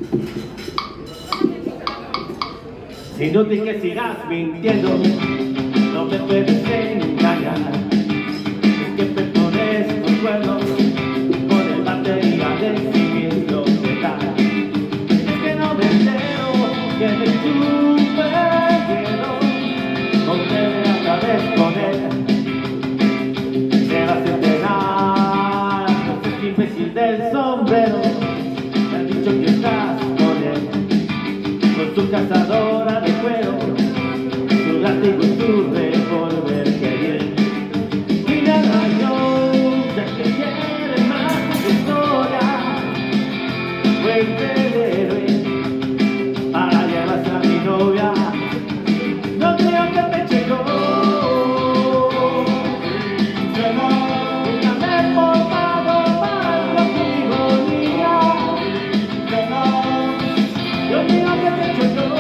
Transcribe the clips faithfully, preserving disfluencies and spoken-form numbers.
Es inútil que sigas mintiendo, no me puedes engañar. Es que me pones tus cuernos con el batería de siguiendo que tal. Es que no me entero que me chupe el cielo, porque otra vez con él se va a centenar. No sé qué imbécil del sombrero te ha dicho que estás con él, con su cazadora de cuero, su látigo y su revólver, que bien. Y nada, yo, ya que quiere más historia, vuelve el héroe para llevarse a mi novia. No creo que te llegó, pero nunca me he portado mal contigo, niña. Yo digo que te llegó,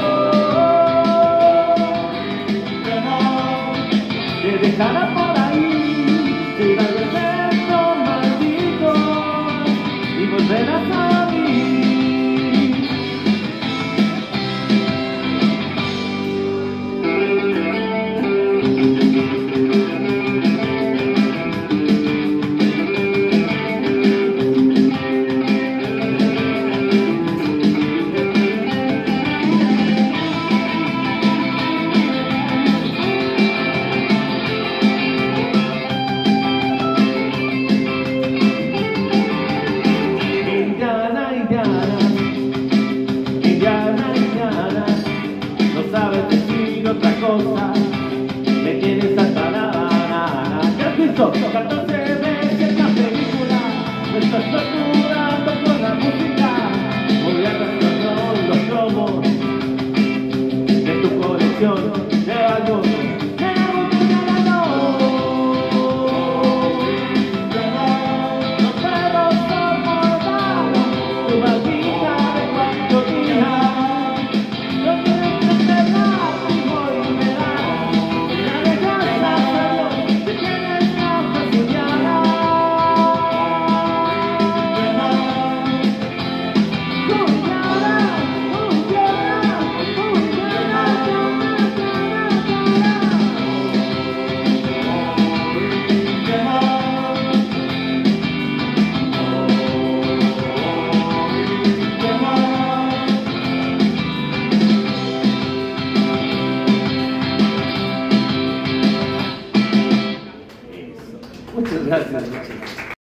te dejará por ahí, te irá de beso maldito y volverás a mí. Indiana, Indiana, Indiana, Indiana, no sabes decir otra cosa, me tienes hasta la banana. ¿Qué has visto? catorce